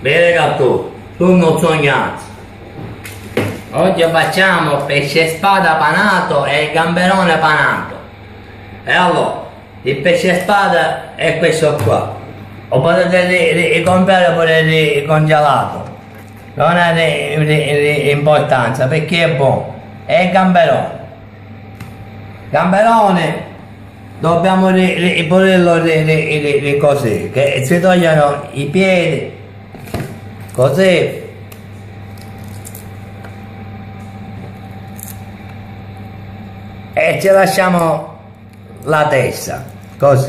Bene gatto, tu non sognati. Oggi facciamo pesce spada panato e il gamberone panato. E allora, il pesce spada è questo qua. Lo potete comprare pure congelato. Non ha di importanza perché è buono. E il gamberone. Gamberone dobbiamo ripulirlo così, che si togliano i piedi, così. E ci lasciamo la testa, così.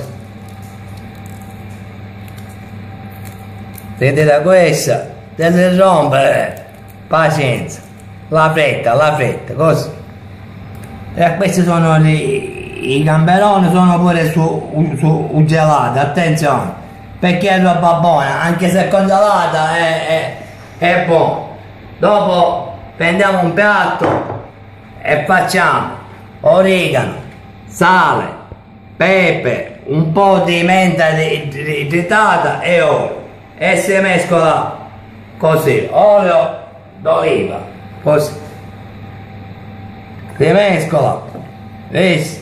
Vedete questa, deve rompere, pazienza, la fretta, così. E questi sono i gamberoni, sono pure su gelati, attenzione, perché è roba buona, anche se congelata è buona. Dopo prendiamo un piatto e facciamo origano, sale, pepe, un po' di menta tritata e olio. E si mescola così, olio d'oliva, così. Si mescola, vedi?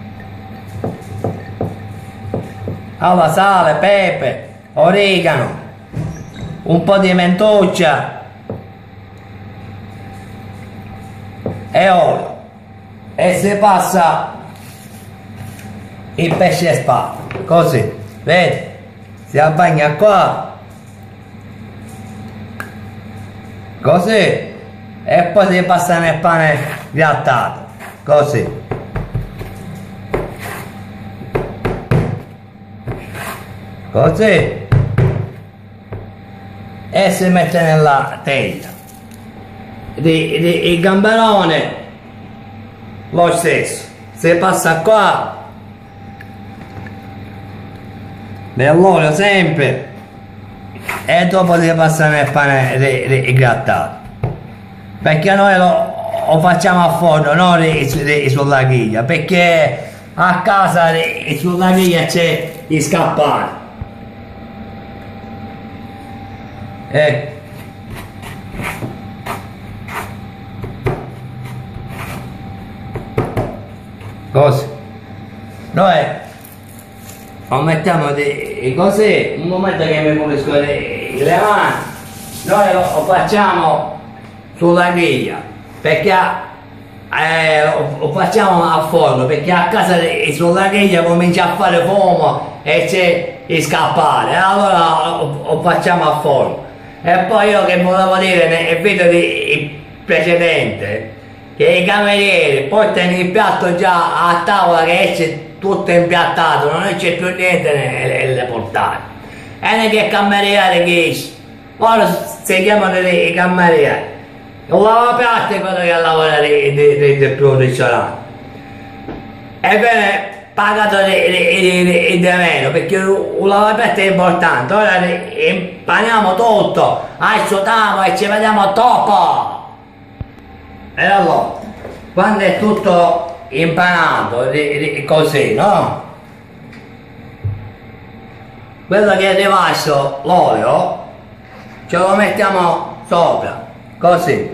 Allora sale, pepe, origano, un po' di mentuccia e olio. E si passa il pesce spada, così, vedi? Si abbagna qua, così, e poi si passa nel pane grattato, così. Così. E si mette nella teglia. Il gamberone lo stesso, si passa qua nell'olio sempre e dopo si passa nel pane grattato, perché noi lo facciamo a forno, non sulla griglia, perché a casa sulla griglia c'è il scappare. Così noi lo mettiamo così, un momento che mi pulisco le mani, noi lo facciamo sulla griglia, perché lo facciamo a forno, perché a casa sulla griglia comincia a fare fumo e c'è il scappare, allora lo facciamo a forno. E poi io che volevo dire nel video precedente, che i camerieri portano il piatto già a tavola che esce tutto impiattato, non c'è più niente nelle portate. E non che cameriere che esce, ora si chiamano i camerieri. Un lavapiatti è quello che lavora del più ristorante. Ebbene, pagato di meno, perché un lavapiatti è importante. Ora impaniamo tutto, asciutiamo e ci vediamo dopo. E allora, quando è tutto impanato, così, no? Quello che è rimasto, l'olio, ce lo mettiamo sopra, così.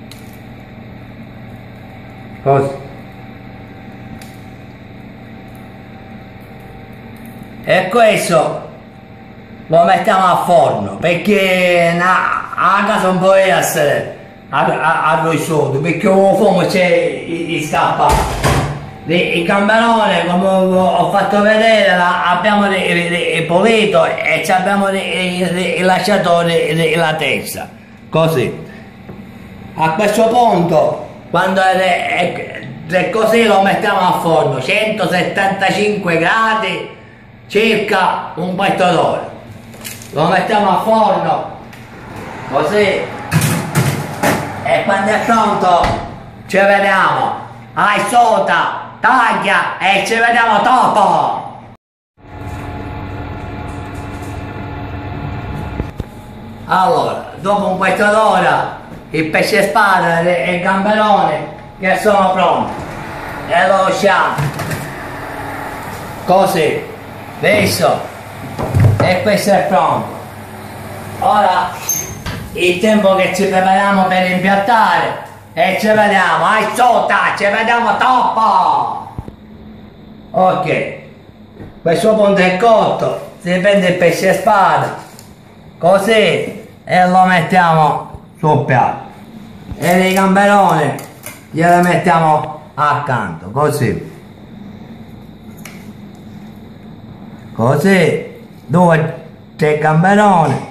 Così. E questo lo mettiamo a forno, perché a casa non può essere arrostato, perché un fumo c'è il scappato. Il gamberone, come ho fatto vedere, abbiamo ripulito e ci abbiamo lasciato la testa, così. A questo punto, quando è così, lo mettiamo a forno, 175 gradi, circa un quarto d'ora. Lo mettiamo a forno, così. E quando è pronto ci vediamo, asciutta, taglia e ci vediamo dopo. Allora, dopo un quarto d'ora il pesce spada e il gamberone che sono pronti e lo lasciamo così, visto? E questo è pronto. ora il tempo che ci prepariamo per impiattare e ci vediamo, ai sotto, ci vediamo dopo! Ok, questo punto è cotto, si prende il pesce spada, così, e lo mettiamo sul piatto. E i gamberoni glieli mettiamo accanto, così. Così, 2-3 gamberoni.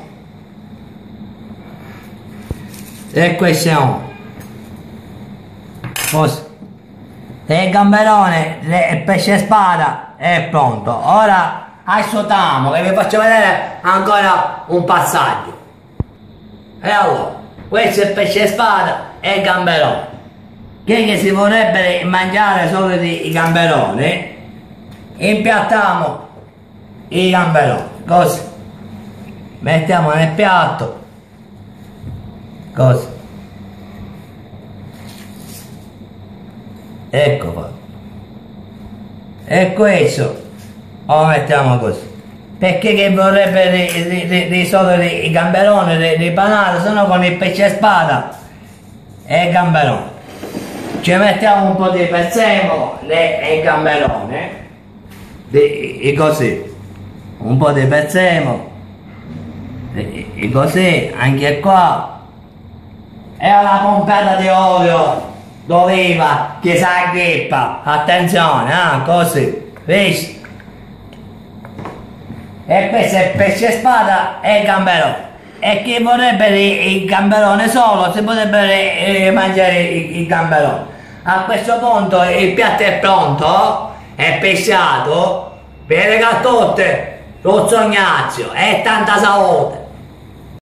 E questo è uno. Così. E il gamberone, il pesce spada è pronto. Ora asciuttiamo che vi faccio vedere ancora un passaggio. E allora, questo è il pesce spada e il gamberone. Che si vorrebbe mangiare solo i gamberoni, impiattiamo i gamberoni, così. Mettiamo nel piatto, così. Ecco qua. E questo lo mettiamo così. Perché che vorrebbe di solo i gamberoni ripanati, sono con il pesce spada e il gamberone. Ci mettiamo un po' di prezzemolo e il gamberone, e così. Un po' di prezzemolo, e così, anche qua. E una pompata di olio d'oliva che si aggrippa, attenzione, così, visto? E questo è il pesce spada e il gamberone. E chi vorrebbe il gamberone solo, si potrebbe mangiare il gamberone. A questo punto il piatto è pronto, è pesciato, vi regalo a tutti lo sognazio e tanta salute.